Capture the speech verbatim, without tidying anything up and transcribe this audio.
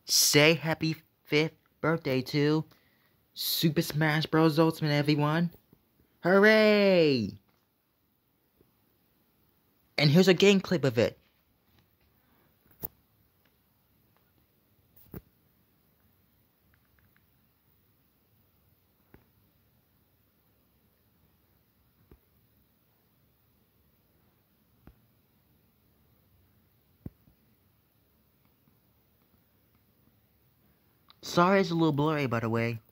say happy fifth birthday to Super Smash Bros. Ultimate, everyone. Hooray! And here's a game clip of it. Sorry it's a little blurry, by the way.